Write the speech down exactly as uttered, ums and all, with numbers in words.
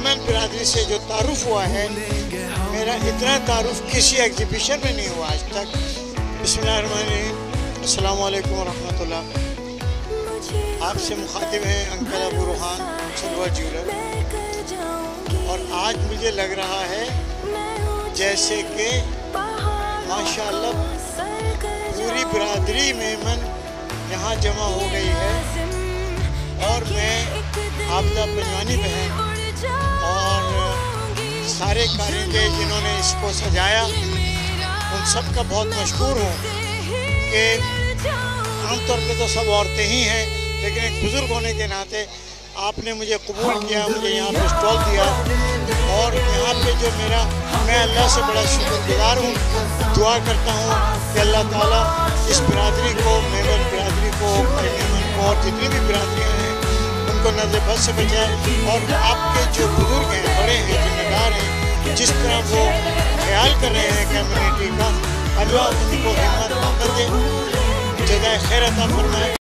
मेमन बिरादरी से जो तारुफ हुआ है, मेरा इतना तारुफ किसी एग्जीबिशन में नहीं हुआ आज तक। बिस्मिल्लाहिर्रहमानिर्रहीम, अस्सलाम वालेकुम रहमतुल्लाह। आपसे मुखातिब हैं uncle Abu Ruhan silver jeweller, और आज मुझे लग रहा है जैसे कि माशाअल्लाह पूरी बिरादरी मेमन यहाँ जमा हो गई है। और मैं आबदा पंजवानी बहन और सारे कारिंदे जिन्होंने इसको सजाया उन सब का बहुत मशहूर हूँ कि आमतौर पे तो सब औरतें ही हैं, लेकिन एक बुज़ुर्ग होने के नाते आपने मुझे कबूल किया, मुझे यहाँ पे स्टॉल दिया। और यहाँ पे जो मेरा मैं अल्लाह से बड़ा शुक्रगुज़ार हूँ, दुआ करता हूँ कि अल्लाह ताला इस बिरादरी को, मेमन बिरादरी को, मेमन को और जितनी भी बिरादरियाँ हैं उनको नज़र बद से बचाए। और आपके जो बुज़ुर्ग हैं, बड़े हैं, जिम्मेदार हैं, जिस तरह वो ख्याल कर रहे हैं कम्युनिटी का, अल्लाह उनको हिम्मत कर दे, जज़ाए खैर अता फरमाए।